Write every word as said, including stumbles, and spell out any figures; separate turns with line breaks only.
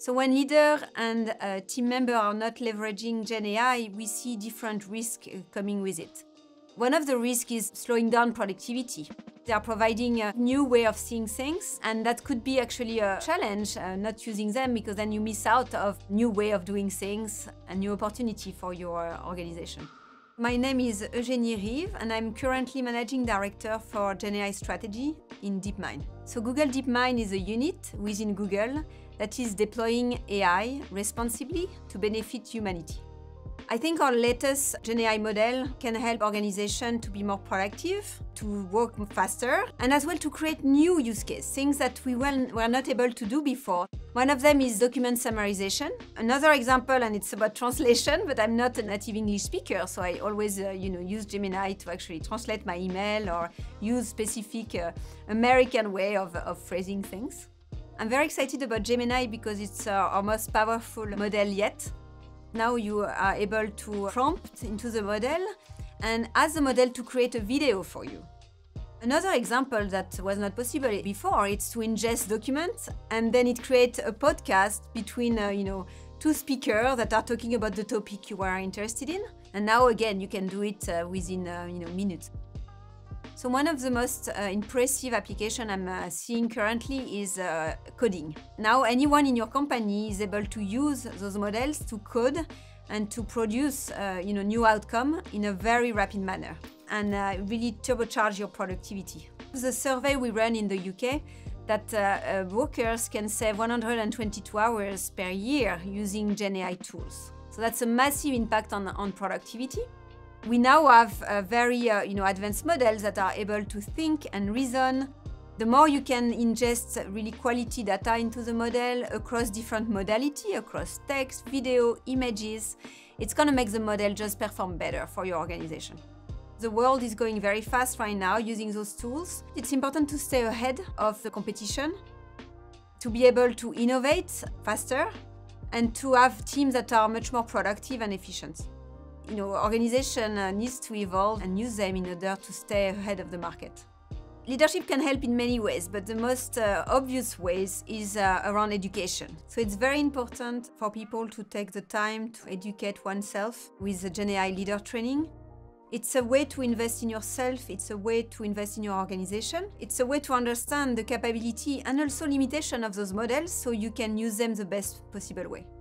So when leader and a team member are not leveraging Gen A I, we see different risks coming with it. One of the risks is slowing down productivity. They are providing a new way of seeing things, and that could be actually a challenge, uh, not using them, because then you miss out of new way of doing things, a new opportunity for your organization. My name is Eugenie Rives, and I'm currently Managing Director for Gen A I Strategy in DeepMind. So Google DeepMind is a unit within Google that is deploying A I responsibly to benefit humanity. I think our latest Gen A I model can help organizations to be more productive, to work faster, and as well to create new use cases, things that we were not able to do before. One of them is document summarization. Another example, and it's about translation, but I'm not a native English speaker, so I always uh, you know, use Gemini to actually translate my email or use specific uh, American way of, of phrasing things. I'm very excited about Gemini because it's uh, our most powerful model yet. Now you are able to prompt into the model and ask the model to create a video for you. Another example that was not possible before is to ingest documents and then it creates a podcast between uh, you know, two speakers that are talking about the topic you are interested in. And now again, you can do it uh, within uh, you know, minutes. So one of the most uh, impressive applications I'm uh, seeing currently is uh, coding. Now anyone in your company is able to use those models to code and to produce uh, you know, new outcome in a very rapid manner and uh, really turbocharge your productivity. The survey we run in the U K that uh, uh, workers can save one hundred twenty-two hours per year using Gen A I tools. So that's a massive impact on, on productivity. We now have uh, very uh, you know, advanced models that are able to think and reason. The more you can ingest really quality data into the model across different modalities, across text, video, images, it's going to make the model just perform better for your organization. The world is going very fast right now using those tools. It's important to stay ahead of the competition, to be able to innovate faster, and to have teams that are much more productive and efficient. You know, organization uh, needs to evolve and use them in order to stay ahead of the market. Leadership can help in many ways, but the most uh, obvious ways is uh, around education. So it's very important for people to take the time to educate oneself with the Gen A I leader training. It's a way to invest in yourself, it's a way to invest in your organization. It's a way to understand the capability and also limitation of those models so you can use them the best possible way.